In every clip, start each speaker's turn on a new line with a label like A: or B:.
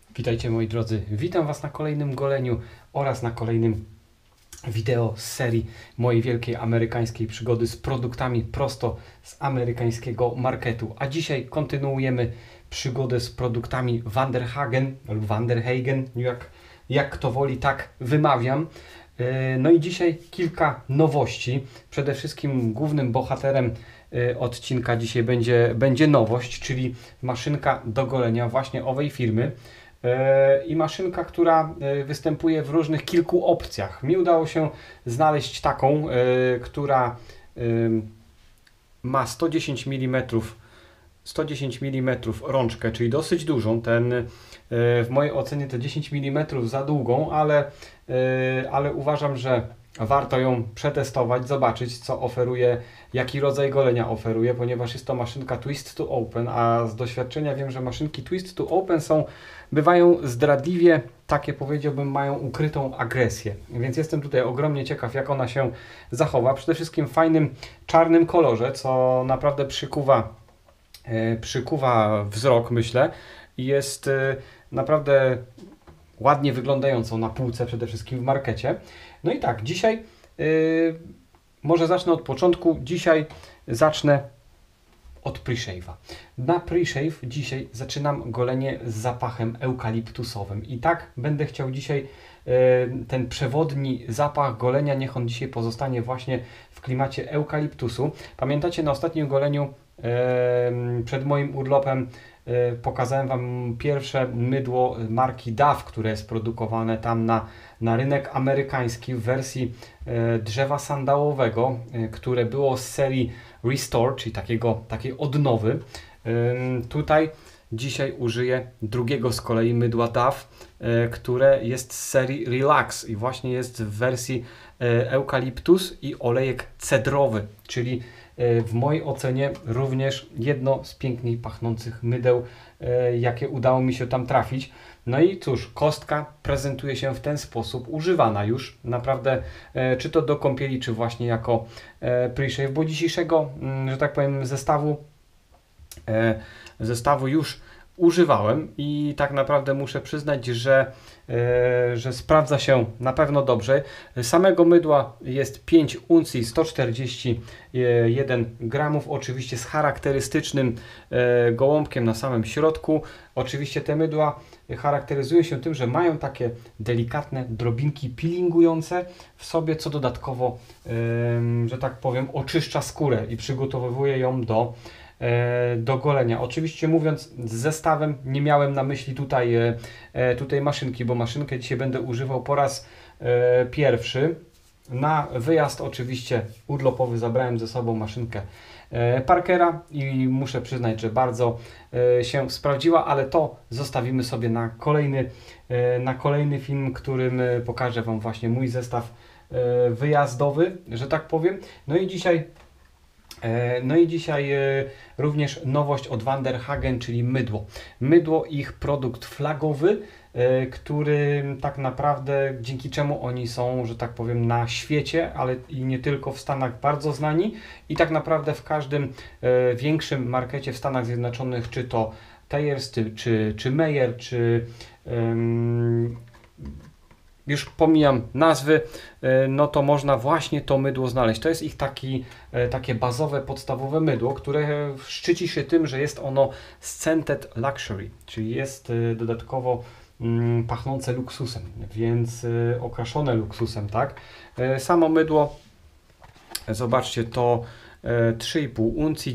A: Witajcie moi drodzy, witam Was na kolejnym goleniu oraz na kolejnym wideo z serii mojej wielkiej amerykańskiej przygody z produktami prosto z amerykańskiego marketu. A dzisiaj kontynuujemy przygodę z produktami Vanderhagen lub Vanderhagen, jak kto woli, tak wymawiam. No i dzisiaj kilka nowości. Przede wszystkim głównym bohaterem odcinka dzisiaj będzie nowość, czyli maszynka do golenia właśnie owej firmy. I maszynka, która występuje w różnych kilku opcjach. Mi udało się znaleźć taką, która ma 110 mm rączkę, czyli dosyć dużą. W mojej ocenie to 10 mm za długą, ale uważam, że warto ją przetestować, zobaczyć co oferuje, jaki rodzaj golenia oferuje, ponieważ jest to maszynka Twist to Open, a z doświadczenia wiem, że maszynki Twist to Open bywają zdradliwie, takie powiedziałbym, mają ukrytą agresję. Więc jestem tutaj ogromnie ciekaw, jak ona się zachowa. Przede wszystkim w fajnym czarnym kolorze, co naprawdę przykuwa wzrok, myślę. I jest naprawdę ładnie wyglądającą na półce, przede wszystkim w markecie. No i tak, dzisiaj może zacznę od początku. Dzisiaj zacznę od pre-shave'a. Na pre-shave dzisiaj zaczynam golenie z zapachem eukaliptusowym. I tak będę chciał dzisiaj ten przewodni zapach golenia, niech on dzisiaj pozostanie właśnie w klimacie eukaliptusu. Pamiętacie, na ostatnim goleniu przed moim urlopem pokazałem Wam pierwsze mydło marki Dove, które jest produkowane tam na rynek amerykański w wersji drzewa sandałowego, które było z serii Restore, czyli takiej odnowy. Tutaj dzisiaj użyję drugiego z kolei mydła Dove, które jest z serii Relax i właśnie jest w wersji eukaliptus i olejek cedrowy, czyli w mojej ocenie również jedno z piękniej pachnących mydeł, jakie udało mi się tam trafić. No i cóż, kostka prezentuje się w ten sposób, używana już naprawdę, czy to do kąpieli, czy właśnie jako pre-shave, bo dzisiejszego, że tak powiem, zestawu już używałem i tak naprawdę muszę przyznać, że sprawdza się na pewno dobrze. Samego mydła jest 5 uncji, 141 gramów, oczywiście z charakterystycznym gołąbkiem na samym środku. Oczywiście te mydła charakteryzują się tym, że mają takie delikatne drobinki peelingujące w sobie, co dodatkowo, że tak powiem, oczyszcza skórę i przygotowuje ją do golenia. Oczywiście mówiąc z zestawem, nie miałem na myśli tutaj maszynki, bo maszynkę dzisiaj będę używał po raz pierwszy. Na wyjazd oczywiście urlopowy zabrałem ze sobą maszynkę Parkera i muszę przyznać, że bardzo się sprawdziła, ale to zostawimy sobie na kolejny film, którym pokażę Wam właśnie mój zestaw wyjazdowy, że tak powiem. No i dzisiaj również nowość od Vanderhagen, czyli mydło. Mydło, ich produkt flagowy, który tak naprawdę, dzięki czemu oni są, że tak powiem, na świecie, ale i nie tylko w Stanach bardzo znani i tak naprawdę w każdym większym markecie w Stanach Zjednoczonych, czy to Tayers, czy Meyer, czy już pomijam nazwy, no to można właśnie to mydło znaleźć. To jest ich takie bazowe, podstawowe mydło, które szczyci się tym, że jest ono scented luxury, czyli jest dodatkowo pachnące luksusem, więc okraszone luksusem, tak? Samo mydło, zobaczcie, to 3,5 uncji,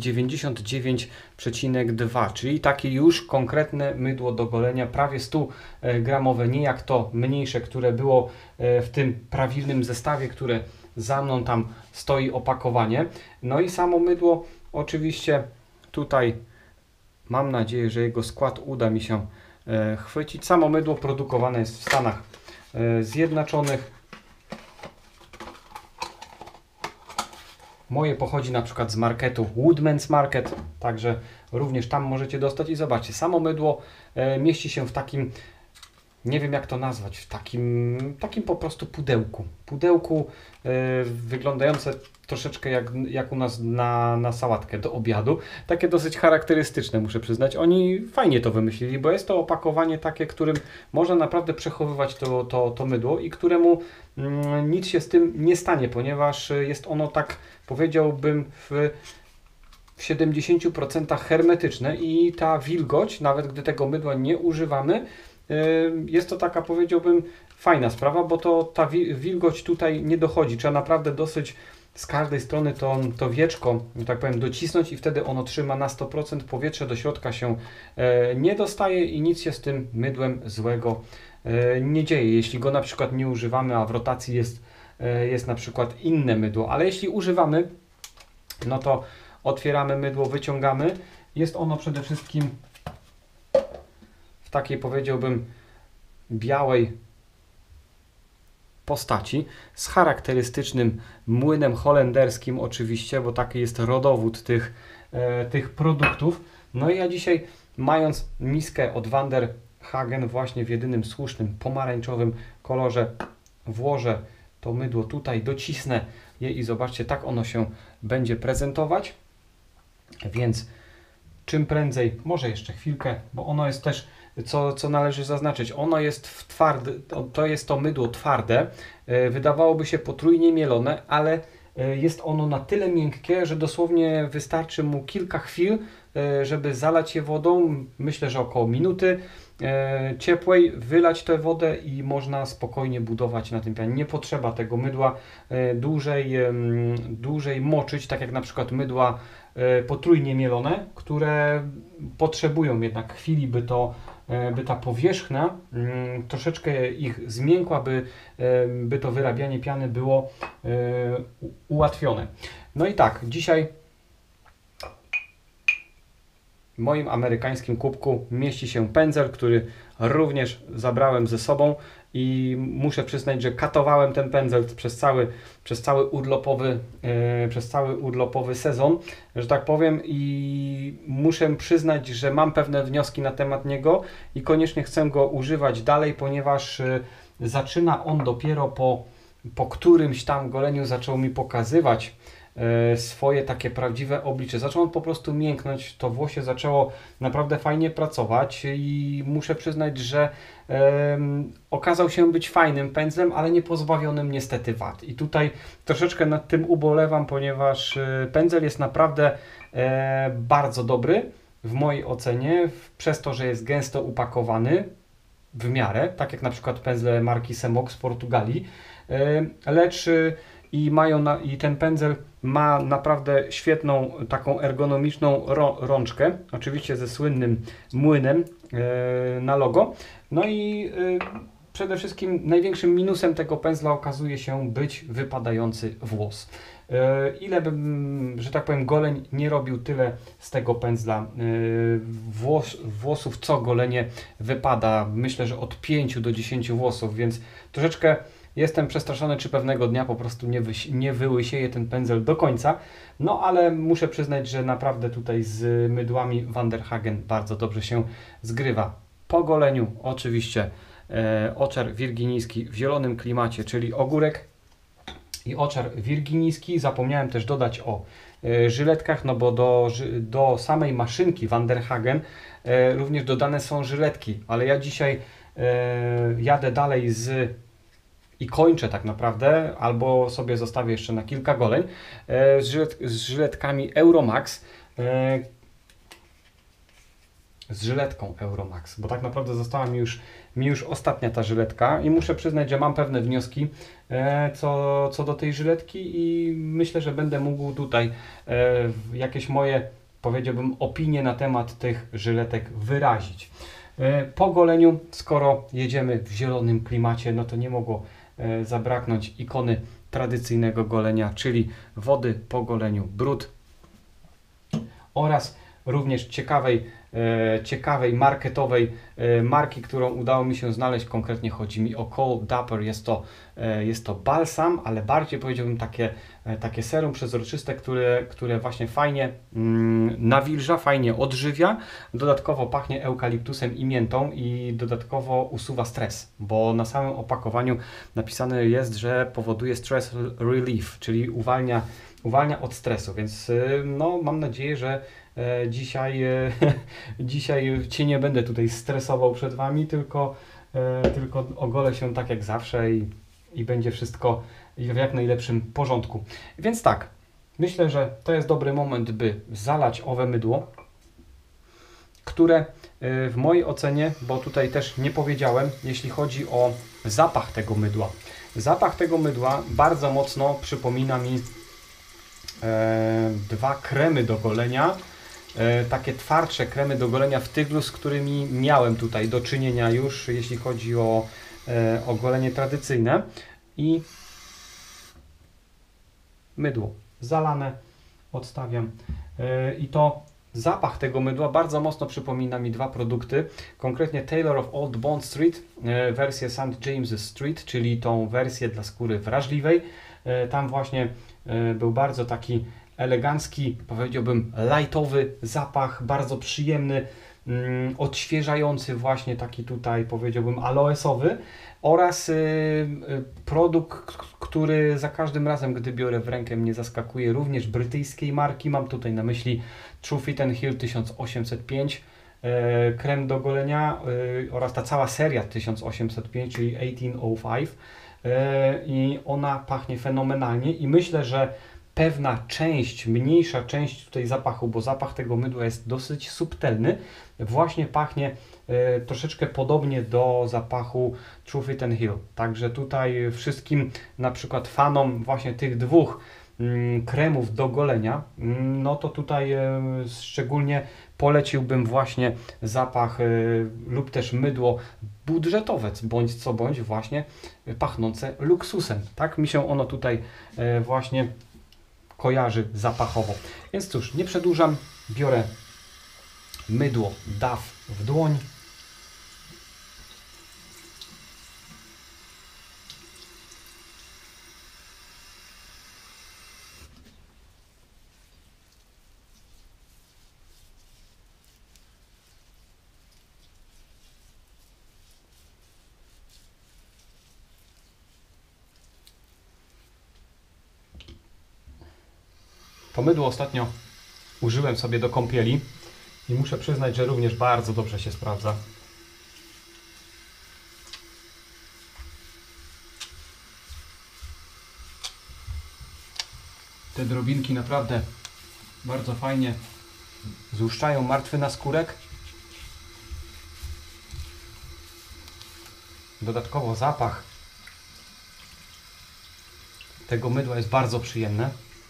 A: 99,2, czyli takie już konkretne mydło do golenia, prawie 100 gramowe, nie jak to mniejsze, które było w tym prawilnym zestawie, które za mną tam stoi opakowanie. No i samo mydło, oczywiście tutaj mam nadzieję, że jego skład uda mi się chwycić. Samo mydło produkowane jest w Stanach Zjednoczonych. Moje pochodzi na przykład z marketu Woodman's Market, także również tam możecie dostać i zobaczcie, samo mydło mieści się w takim nie wiem jak to nazwać, w takim po prostu pudełku wyglądające troszeczkę jak u nas na sałatkę do obiadu. Takie dosyć charakterystyczne, muszę przyznać. Oni fajnie to wymyślili, bo jest to opakowanie takie, którym można naprawdę przechowywać to mydło i któremu nic się z tym nie stanie, ponieważ jest ono, tak powiedziałbym, w 70% hermetyczne i ta wilgoć, nawet gdy tego mydła nie używamy, jest to taka, powiedziałbym, fajna sprawa, bo ta wilgoć tutaj nie dochodzi. Trzeba naprawdę dosyć z każdej strony to wieczko, że tak powiem, docisnąć i wtedy ono trzyma na 100%, powietrze do środka się nie dostaje i nic się z tym mydłem złego nie dzieje. Jeśli go na przykład nie używamy, a w rotacji jest na przykład inne mydło, ale jeśli używamy, no to otwieramy mydło, wyciągamy. Jest ono przede wszystkim w takiej, powiedziałbym, białej postaci z charakterystycznym młynem holenderskim oczywiście, bo taki jest rodowód tych produktów. No i ja dzisiaj, mając miskę od Van der Hagen właśnie w jedynym słusznym pomarańczowym kolorze, włożę to mydło tutaj, docisnę je i zobaczcie, tak ono się będzie prezentować. Więc czym prędzej, może jeszcze chwilkę, bo ono jest też, co należy zaznaczyć, ono jest to jest to mydło twarde, wydawałoby się potrójnie mielone, ale jest ono na tyle miękkie, że dosłownie wystarczy mu kilka chwil, żeby zalać je wodą, myślę, że około minuty ciepłej, wylać tę wodę i można spokojnie budować na tym pianie. Nie potrzeba tego mydła dłużej moczyć, tak jak na przykład mydła potrójnie mielone, które potrzebują jednak chwili, by ta powierzchnia troszeczkę ich zmiękła, by to wyrabianie piany było ułatwione. No i tak, dzisiaj w moim amerykańskim kubku mieści się pędzel, który również zabrałem ze sobą i muszę przyznać, że katowałem ten pędzel przez cały urlopowy sezon, że tak powiem, i muszę przyznać, że mam pewne wnioski na temat niego i koniecznie chcę go używać dalej, ponieważ zaczyna on dopiero po którymś tam goleniu zaczął mi pokazywać swoje takie prawdziwe oblicze. Zaczął on po prostu mięknąć, to włosie zaczęło naprawdę fajnie pracować i muszę przyznać, że okazał się być fajnym pędzlem, ale nie pozbawionym niestety wad. I tutaj troszeczkę nad tym ubolewam, ponieważ pędzel jest naprawdę bardzo dobry w mojej ocenie, przez to, że jest gęsto upakowany w miarę, tak jak na przykład pędzle marki Semox z Portugalii, lecz i ten pędzel ma naprawdę świetną, taką ergonomiczną rączkę, oczywiście ze słynnym młynem na logo. No i przede wszystkim największym minusem tego pędzla okazuje się być wypadający włos. Ile bym, że tak powiem, goleń nie robił, tyle z tego pędzla włosów co golenie wypada. Myślę, że od 5 do 10 włosów, więc troszeczkę jestem przestraszony, czy pewnego dnia po prostu nie wyłysieje ten pędzel do końca. No ale muszę przyznać, że naprawdę tutaj z mydłami Van der Hagen bardzo dobrze się zgrywa. Po goleniu oczywiście oczar wirginijski w zielonym klimacie, czyli ogórek i oczar wirginijski. Zapomniałem też dodać o żyletkach, no bo do samej maszynki Van der Hagen również dodane są żyletki, ale ja dzisiaj jadę dalej i kończę tak naprawdę, albo sobie zostawię jeszcze na kilka goleń z żyletkami Euromax, z żyletką Euromax, bo tak naprawdę została mi już ostatnia ta żyletka i muszę przyznać, że mam pewne wnioski co do tej żyletki i myślę, że będę mógł tutaj jakieś moje, powiedziałbym, opinie na temat tych żyletek wyrazić. Po goleniu, skoro jedziemy w zielonym klimacie, no to nie mogło zabraknąć ikony tradycyjnego golenia, czyli wody po goleniu brud oraz również ciekawej ciekawej, marketowej marki, którą udało mi się znaleźć. Konkretnie chodzi mi o Cold Dapper. Jest to balsam, ale bardziej powiedziałbym takie serum przezroczyste, które właśnie fajnie nawilża, fajnie odżywia. Dodatkowo pachnie eukaliptusem i miętą i dodatkowo usuwa stres, bo na samym opakowaniu napisane jest, że powoduje stress relief, czyli uwalnia od stresu, więc no, mam nadzieję, że dzisiaj Cię nie będę tutaj stresował przed Wami, tylko ogolę się tak jak zawsze i będzie wszystko w jak najlepszym porządku. Więc tak, myślę, że to jest dobry moment, by zalać owe mydło, które w mojej ocenie, bo tutaj też nie powiedziałem, jeśli chodzi o zapach tego mydła. Zapach tego mydła bardzo mocno przypomina mi dwa kremy do golenia, takie twardsze kremy do golenia w tyglu, z którymi miałem tutaj do czynienia już, jeśli chodzi o golenie tradycyjne. I mydło zalane, odstawiam. I to zapach tego mydła bardzo mocno przypomina mi dwa produkty, konkretnie Taylor of Old Bond Street, wersję St. James's Street, czyli tą wersję dla skóry wrażliwej. Tam właśnie był bardzo taki elegancki, powiedziałbym lightowy zapach, bardzo przyjemny, odświeżający, właśnie taki tutaj powiedziałbym aloesowy, oraz produkt, który za każdym razem, gdy biorę w rękę, mnie zaskakuje, również brytyjskiej marki. Mam tutaj na myśli True Fit and Heal 1805, krem do golenia oraz ta cała seria 1805, czyli 1805, i ona pachnie fenomenalnie i myślę, że pewna część, mniejsza część tutaj zapachu, bo zapach tego mydła jest dosyć subtelny, właśnie pachnie troszeczkę podobnie do zapachu True Fit and Heal. Także tutaj wszystkim na przykład fanom właśnie tych dwóch kremów do golenia, no to tutaj szczególnie poleciłbym właśnie zapach lub też mydło budżetowe, bądź co bądź właśnie pachnące luksusem. Tak mi się ono tutaj właśnie kojarzy zapachowo. Więc cóż, nie przedłużam, biorę mydło DAF w dłoń. To mydło ostatnio użyłem sobie do kąpieli i muszę przyznać, że również bardzo dobrze się sprawdza. Te drobinki naprawdę bardzo fajnie złuszczają martwy naskórek. Dodatkowo zapach tego mydła jest bardzo przyjemny.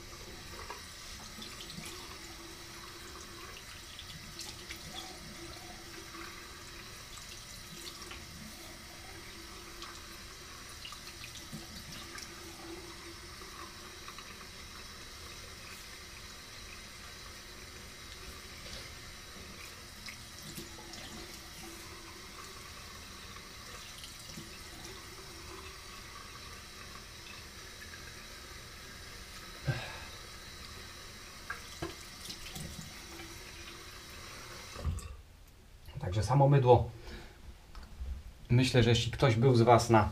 A: Także samo mydło, myślę, że jeśli ktoś był z Was na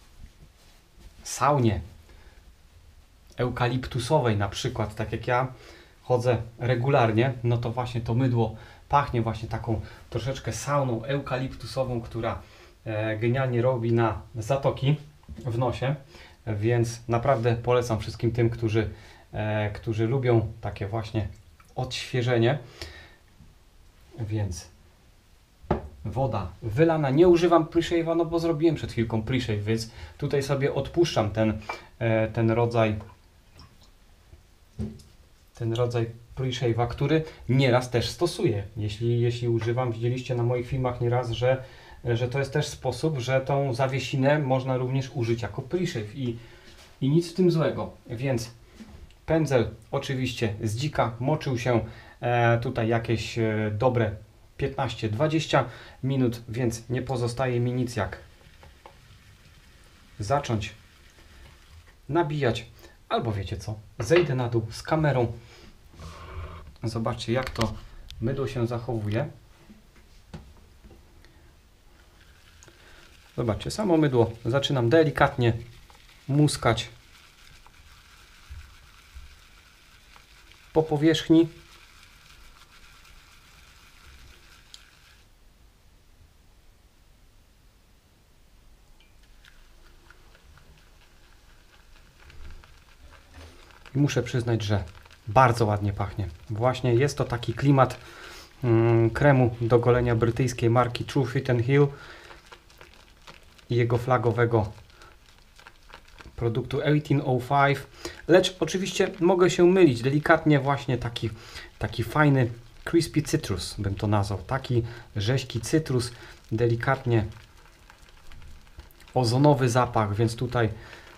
A: saunie eukaliptusowej na przykład, tak jak ja chodzę regularnie, no to właśnie to mydło pachnie właśnie taką troszeczkę sauną eukaliptusową, która genialnie robi na zatoki w nosie, więc naprawdę polecam wszystkim tym, którzy lubią takie właśnie odświeżenie. Więc woda wylana, nie używam pre-shave'a, no bo zrobiłem przed chwilką pre-shave, więc tutaj sobie odpuszczam ten rodzaj pre-shave'a, który nieraz też stosuję. Jeśli używam, widzieliście na moich filmach nieraz, że to jest też sposób, że tą zawiesinę można również użyć jako pre-shave i nic w tym złego. Więc pędzel oczywiście z dzika, moczył się tutaj jakieś dobre 15-20 minut, więc nie pozostaje mi nic jak zacząć nabijać, albo wiecie co, zejdę na dół z kamerą, zobaczcie jak to mydło się zachowuje. Zobaczcie, samo mydło zaczynam delikatnie muskać po powierzchni. I muszę przyznać, że bardzo ładnie pachnie. Właśnie jest to taki klimat kremu do golenia brytyjskiej marki True Fit and Heal i jego flagowego produktu 1805. Lecz oczywiście mogę się mylić. Delikatnie właśnie taki fajny crispy citrus bym to nazwał. Taki rzeźki cytrus, delikatnie ozonowy zapach, więc tutaj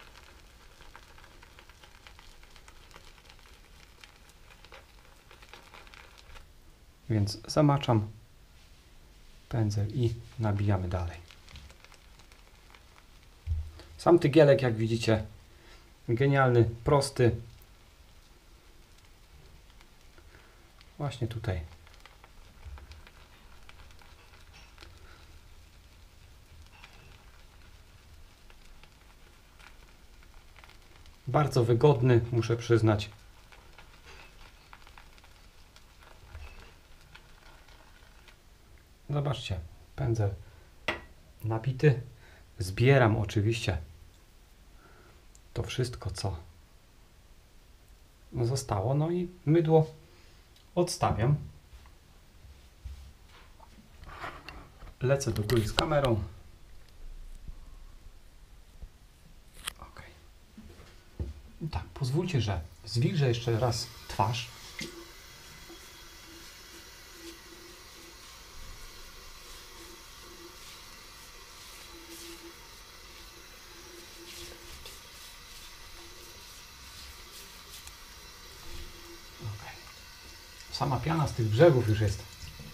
A: zamaczam pędzel i nabijamy dalej. Sam tygielek, jak widzicie, genialny, prosty. Właśnie tutaj. Bardzo wygodny, muszę przyznać. Zobaczcie, pędzel nabity. Zbieram oczywiście to wszystko, co zostało. No i mydło odstawiam. Lecę do góry z kamerą. Ok. Tak, pozwólcie, że zwilżę jeszcze raz twarz. Sama piana z tych brzegów już jest,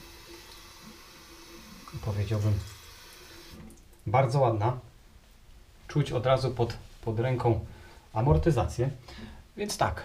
A: powiedziałbym, bardzo ładna. Czuć od razu pod ręką amortyzację. Więc tak.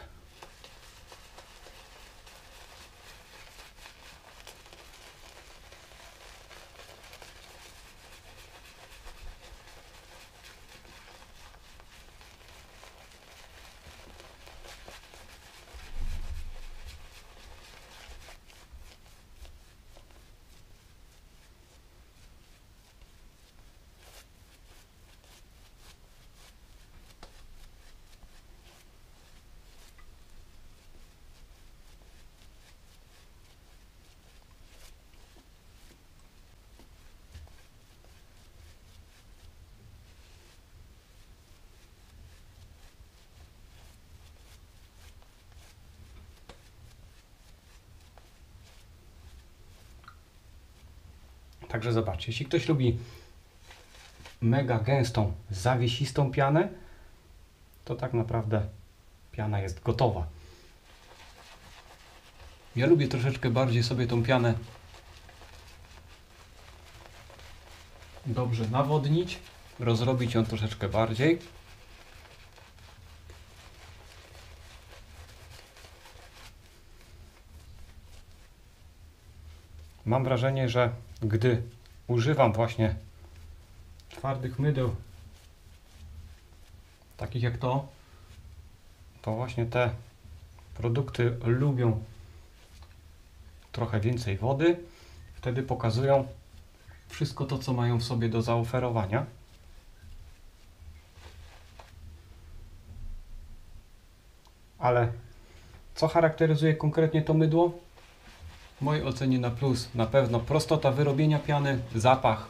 A: Także zobaczcie, jeśli ktoś lubi mega gęstą, zawiesistą pianę, to tak naprawdę piana jest gotowa. Ja lubię troszeczkę bardziej sobie tą pianę dobrze nawodnić, rozrobić ją troszeczkę bardziej. Mam wrażenie, że gdy używam właśnie twardych mydeł, takich jak to właśnie te produkty lubią trochę więcej wody. Wtedy pokazują wszystko to, co mają w sobie do zaoferowania. Ale co charakteryzuje konkretnie to mydło? W mojej ocenie na plus na pewno prostota wyrobienia piany, zapach.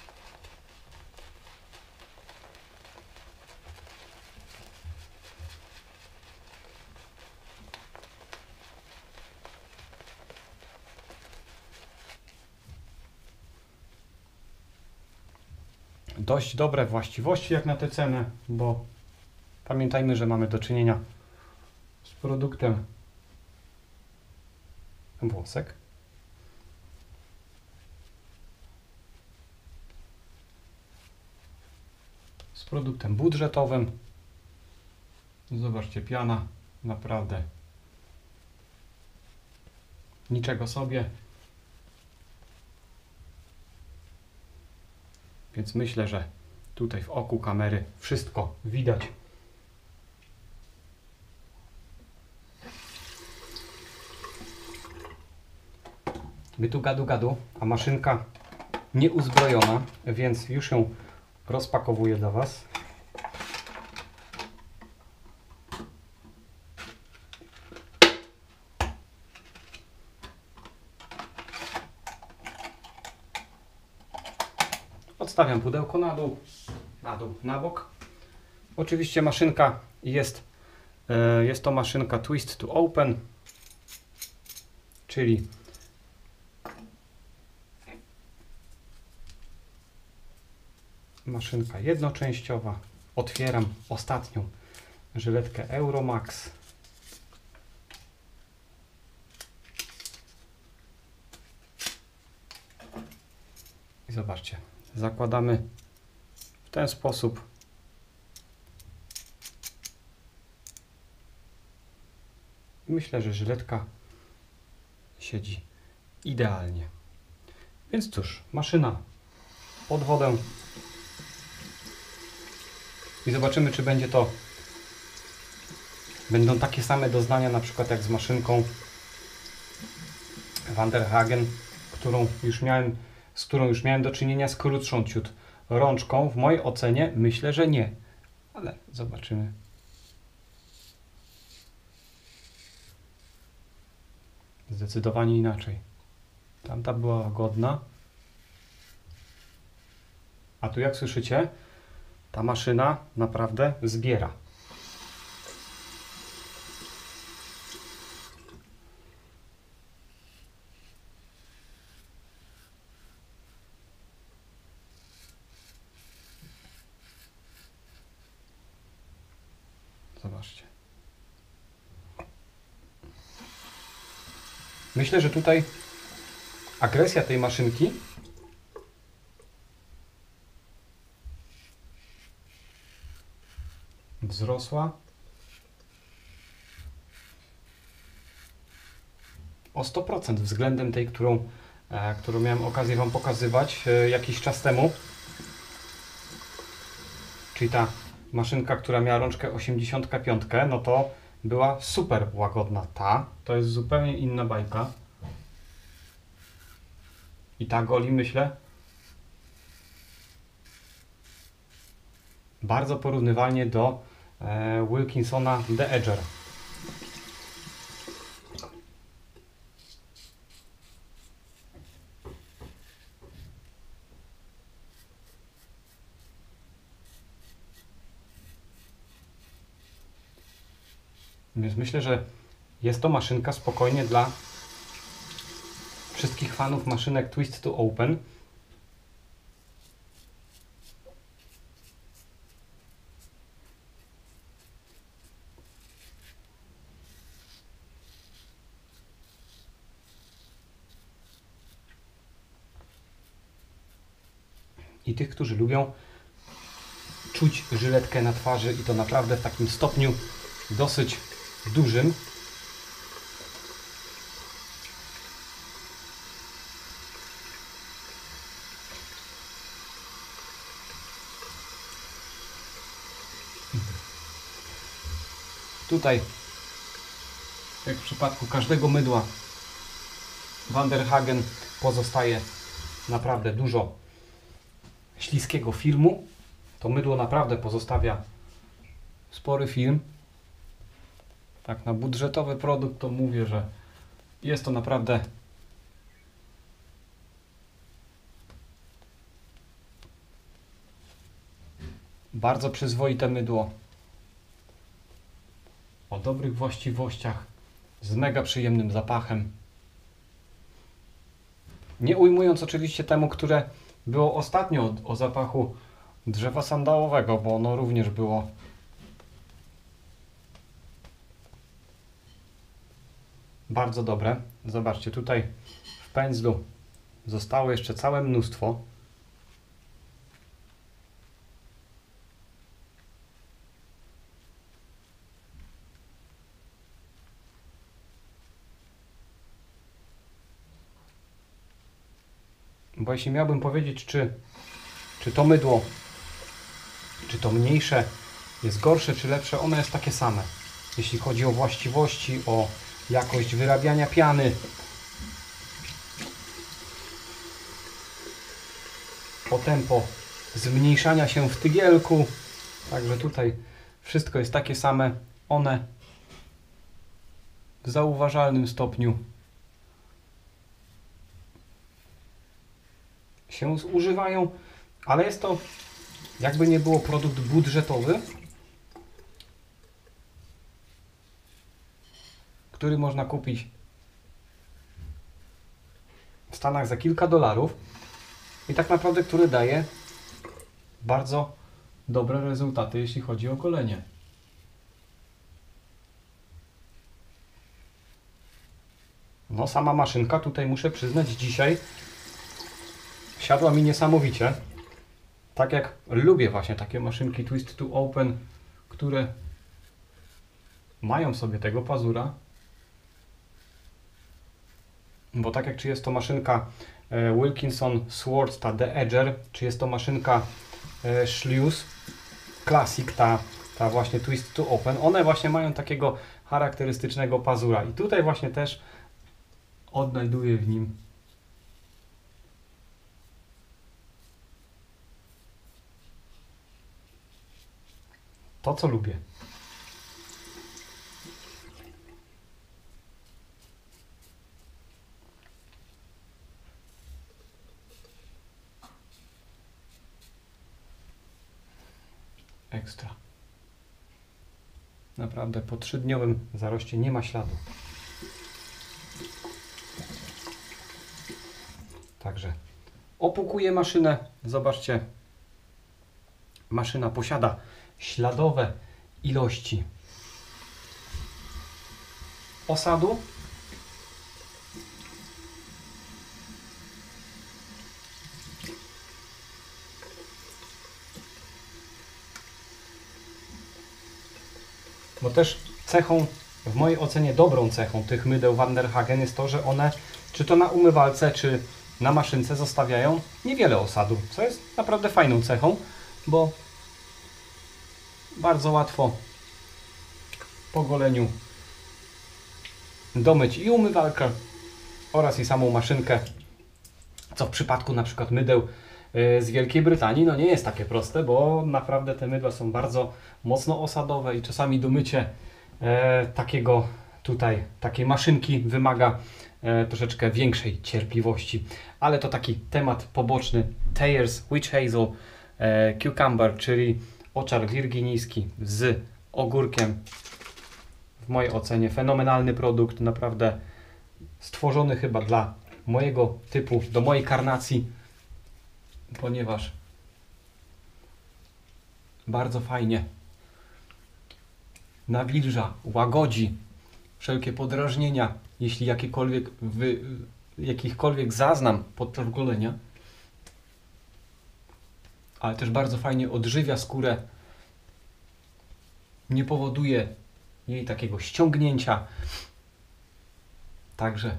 A: Dość dobre właściwości jak na tę cenę, bo pamiętajmy, że mamy do czynienia z produktem włosek. produktem budżetowym. Zobaczcie, piana naprawdę niczego sobie. Więc myślę, że tutaj w oku kamery wszystko widać. My tu gadu, a maszynka nieuzbrojona, więc już ją rozpakowuję dla Was. Odstawiam pudełko na bok. Oczywiście maszynka jest to maszynka Twist to Open, czyli maszynka jednoczęściowa. Otwieram ostatnią żyletkę Euromax. I zobaczcie, zakładamy w ten sposób. Myślę, że żyletka siedzi idealnie. Więc cóż, maszyna pod wodę. I zobaczymy, czy będą takie same doznania, na przykład jak z maszynką Vanderhagen, z którą już miałem do czynienia, z krótszą ciut rączką. W mojej ocenie myślę, że nie, ale zobaczymy. Zdecydowanie inaczej. Tamta była łagodna, a tu, jak słyszycie, ta maszyna naprawdę zbiera. Zobaczcie. Myślę, że tutaj agresja tej maszynki wzrosła o 100% względem tej, którą miałem okazję Wam pokazywać jakiś czas temu. Czyli ta maszynka, która miała rączkę 85, no to była super łagodna. To jest zupełnie inna bajka. I ta goli, myślę, bardzo porównywalnie do Wilkinsona The Edger. Więc myślę, że jest to maszynka spokojnie dla wszystkich fanów maszynek Twist to Open. I tych, którzy lubią czuć żyletkę na twarzy, i to naprawdę w takim stopniu dosyć dużym. Tutaj, jak w przypadku każdego mydła Vanderhagen, pozostaje naprawdę dużo śliskiego filmu. To mydło naprawdę pozostawia spory film. Tak, na budżetowy produkt to mówię, że jest to naprawdę bardzo przyzwoite mydło o dobrych właściwościach, z mega przyjemnym zapachem. Nie ujmując oczywiście temu, które było ostatnio o zapachu drzewa sandałowego, bo ono również było bardzo dobre. Zobaczcie, tutaj w pędzlu zostało jeszcze całe mnóstwo. bo jeśli miałbym powiedzieć, czy to mydło, czy to mniejsze jest gorsze czy lepsze, ono jest takie same. Jeśli chodzi o właściwości, o jakość wyrabiania piany, o tempo zmniejszania się w tygielku. Także tutaj wszystko jest takie same. One w zauważalnym stopniu się zużywają, ale jest to, jakby nie było, produkt budżetowy, który można kupić w Stanach za kilka dolarów i tak naprawdę który daje bardzo dobre rezultaty, jeśli chodzi o golenie. No sama maszynka, tutaj muszę przyznać, dzisiaj siadła mi niesamowicie. Tak jak lubię właśnie takie maszynki Twist to Open, które mają sobie tego pazura. Bo tak jak czy jest to maszynka Wilkinson Swords, ta The Edger, czy jest to maszynka Schlius Classic, ta właśnie Twist to Open, one właśnie mają takiego charakterystycznego pazura. I tutaj właśnie też odnajduję w nim to, co lubię. Ekstra. Naprawdę po 3-dniowym zaroście nie ma śladu. Także opukuję maszynę. Zobaczcie, maszyna posiada śladowe ilości osadu. Bo też cechą, w mojej ocenie dobrą cechą tych mydeł Van der Hagen jest to, że one, czy to na umywalce, czy na maszynce, zostawiają niewiele osadu, co jest naprawdę fajną cechą, bo bardzo łatwo po goleniu domyć i umywalkę oraz i samą maszynkę, co w przypadku na przykład mydeł z Wielkiej Brytanii no nie jest takie proste, bo naprawdę te mydła są bardzo mocno osadowe i czasami domycie takiej maszynki wymaga troszeczkę większej cierpliwości. Ale to taki temat poboczny. Thayer's Witch Hazel Cucumber, czyli oczar wirginijski z ogórkiem. W mojej ocenie fenomenalny produkt, naprawdę stworzony chyba dla mojego typu, do mojej karnacji, ponieważ bardzo fajnie nawilża, łagodzi wszelkie podrażnienia, jeśli jakichkolwiek zaznam podczas golenia, ale też bardzo fajnie odżywia skórę, nie powoduje jej takiego ściągnięcia. Także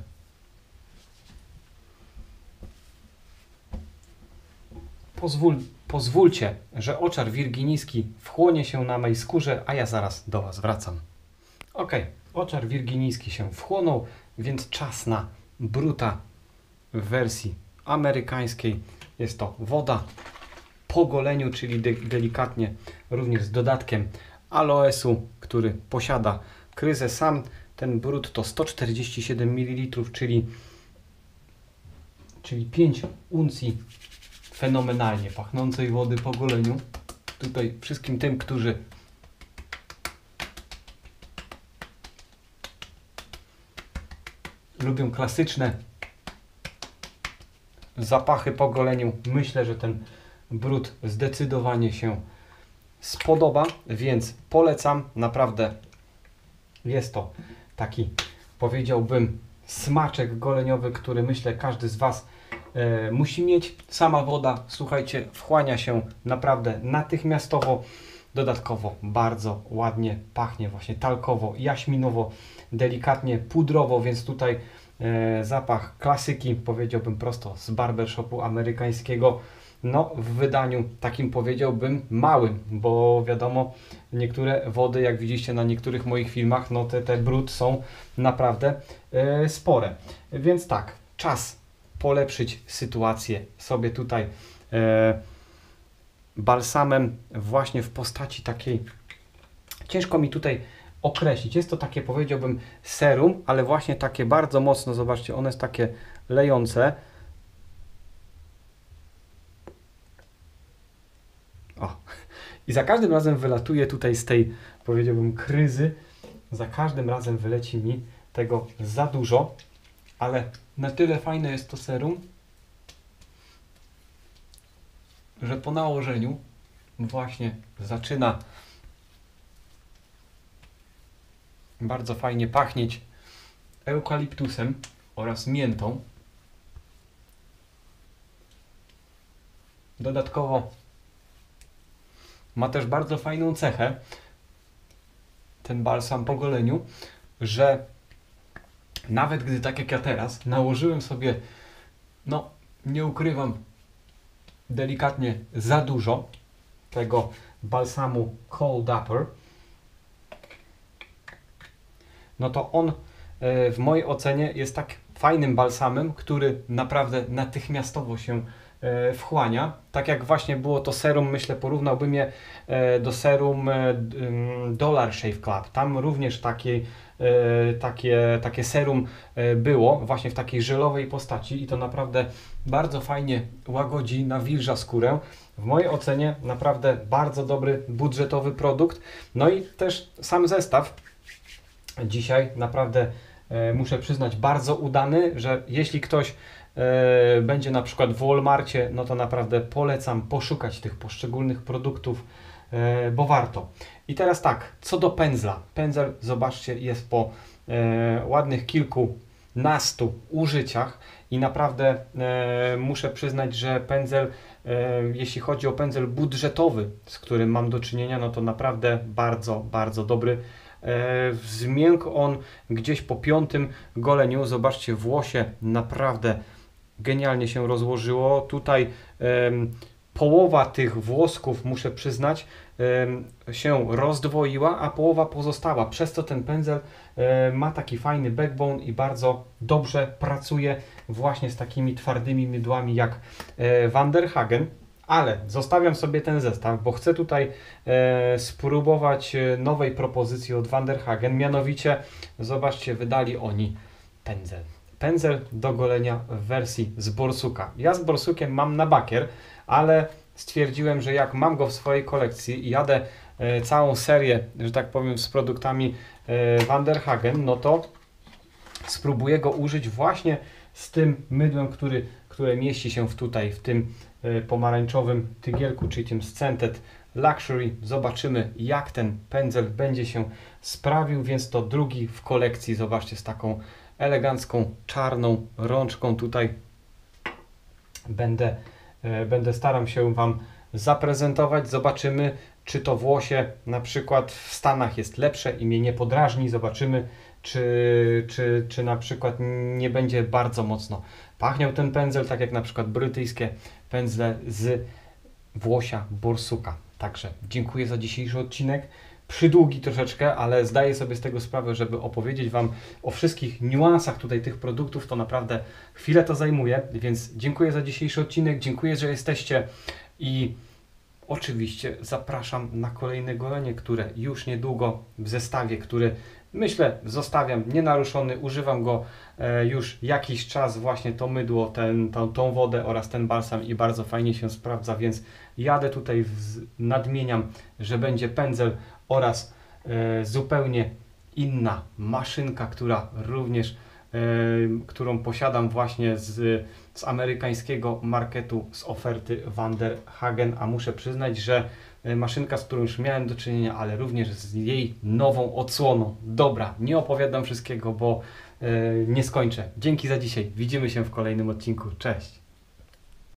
A: pozwólcie, że oczar wirginijski wchłonie się na mej skórze, a ja zaraz do Was wracam. Ok, oczar wirginijski się wchłonął, więc czas na bruta w wersji amerykańskiej. Jest to woda po goleniu, czyli delikatnie, również z dodatkiem aloesu, który posiada kryzę. Sam ten brud to 147 ml, czyli 5 uncji fenomenalnie pachnącej wody po goleniu. Tutaj wszystkim tym, którzy lubią klasyczne zapachy po goleniu, myślę, że ten brud zdecydowanie się spodoba, więc polecam. Naprawdę jest to taki, powiedziałbym, smaczek goleniowy, który myślę każdy z Was musi mieć. Sama woda, słuchajcie, wchłania się naprawdę natychmiastowo. Dodatkowo bardzo ładnie pachnie, właśnie talkowo, jaśminowo, delikatnie pudrowo, więc tutaj Zapach klasyki, powiedziałbym prosto z barbershopu amerykańskiego. No, w wydaniu takim powiedziałbym małym, bo wiadomo, niektóre wody, jak widzicie na niektórych moich filmach, no te brud są naprawdę spore. Więc tak, czas polepszyć sytuację sobie tutaj balsamem właśnie w postaci takiej, ciężko mi tutaj określić, jest to takie, powiedziałbym, serum, ale właśnie takie bardzo mocno, zobaczcie, one jest takie lejące. O. I za każdym razem wylatuje tutaj z tej, powiedziałbym, kryzy, za każdym razem wyleci mi tego za dużo, ale na tyle fajne jest to serum, że po nałożeniu właśnie zaczyna bardzo fajnie pachnieć eukaliptusem oraz miętą. Dodatkowo ma też bardzo fajną cechę ten balsam po goleniu, że nawet gdy tak jak ja teraz nałożyłem sobie, no nie ukrywam, delikatnie za dużo tego balsamu Cold Upper, no to on w mojej ocenie jest tak fajnym balsamem, który naprawdę natychmiastowo się wchłania. Tak jak właśnie było to serum, myślę, porównałbym je do serum Dollar Shave Club. Tam również takie serum było właśnie w takiej żelowej postaci i to naprawdę bardzo fajnie łagodzi, nawilża skórę. W mojej ocenie naprawdę bardzo dobry, budżetowy produkt. No i też sam zestaw dzisiaj naprawdę muszę przyznać bardzo udany, że jeśli ktoś będzie na przykład w Walmarcie, no to naprawdę polecam poszukać tych poszczególnych produktów, bo warto. I teraz tak, co do pędzla. Pędzel, zobaczcie, jest po ładnych kilkunastu użyciach i naprawdę muszę przyznać, że pędzel, jeśli chodzi o pędzel budżetowy, z którym mam do czynienia, no to naprawdę bardzo, bardzo dobry. Zmiękł on gdzieś po 5. goleniu. Zobaczcie, włosie naprawdę genialnie się rozłożyło. Tutaj połowa tych włosków, muszę przyznać, się rozdwoiła, a połowa pozostała. Przez co ten pędzel ma taki fajny backbone i bardzo dobrze pracuje właśnie z takimi twardymi mydłami jak Van der Hagen. Ale zostawiam sobie ten zestaw, bo chcę tutaj spróbować nowej propozycji od Van der Hagen. Mianowicie, zobaczcie, wydali oni pędzel. Pędzel do golenia w wersji z borsuka. Ja z borsukiem mam na bakier, ale stwierdziłem, że jak mam go w swojej kolekcji i jadę całą serię, że tak powiem, z produktami Van der Hagen, no to spróbuję go użyć właśnie z tym mydłem, które mieści się tutaj w tym pomarańczowym tygielku, czyli tym Scented Luxury. Zobaczymy, jak ten pędzel będzie się sprawił, więc to drugi w kolekcji. Zobaczcie, z taką elegancką czarną rączką tutaj będę starał się Wam zaprezentować. Zobaczymy, czy to włosie na przykład w Stanach jest lepsze i mnie nie podrażni. Zobaczymy, czy na przykład nie będzie bardzo mocno pachniał ten pędzel, tak jak na przykład brytyjskie pędzle z włosia borsuka. Także dziękuję za dzisiejszy odcinek. Przydługi troszeczkę, ale zdaję sobie z tego sprawę, żeby opowiedzieć Wam o wszystkich niuansach tutaj tych produktów, to naprawdę chwilę to zajmuje, więc dziękuję za dzisiejszy odcinek, dziękuję, że jesteście i oczywiście zapraszam na kolejne golenie, które już niedługo w zestawie, który myślę zostawiam nienaruszony, używam go już jakiś czas, właśnie to mydło, tą wodę oraz ten balsam i bardzo fajnie się sprawdza, więc jadę tutaj, nadmieniam, że będzie pędzel oraz zupełnie inna maszynka, która również, którą posiadam właśnie z amerykańskiego marketu, z oferty Van der Hagen, a muszę przyznać, że maszynka, z którą już miałem do czynienia, ale również z jej nową odsłoną. Dobra, nie opowiadam wszystkiego, bo nie skończę. Dzięki za dzisiaj. Widzimy się w kolejnym odcinku. Cześć!